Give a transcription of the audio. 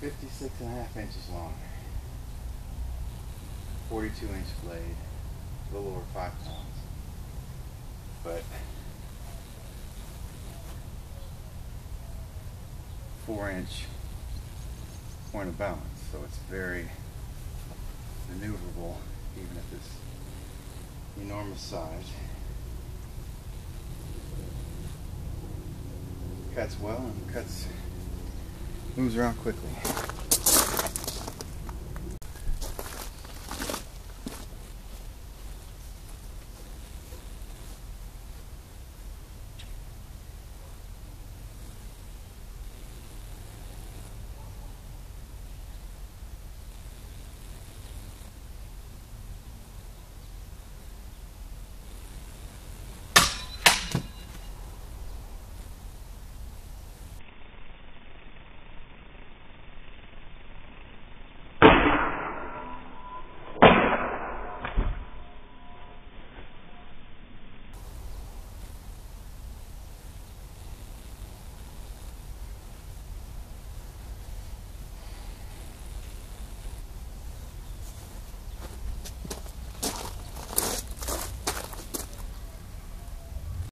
56.5 inches long, 42-inch blade, a little over 5 pounds, but 4-inch point of balance, so it's very maneuverable even at this enormous size. Cuts well and moves around quickly.